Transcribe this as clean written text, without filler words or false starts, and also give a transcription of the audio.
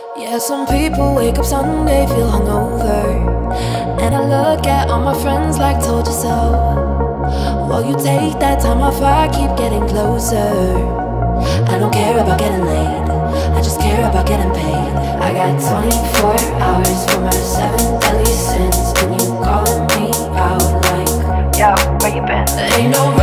Yeah, some people wake up Sunday, feel hungover, and I look at all my friends like told you so. While you take that time off, I keep getting closer. I don't care about getting laid, I just care about getting paid. I got 24 hours for my 7 deadly sins, and you calling me out like, yo, where you been? Ain't no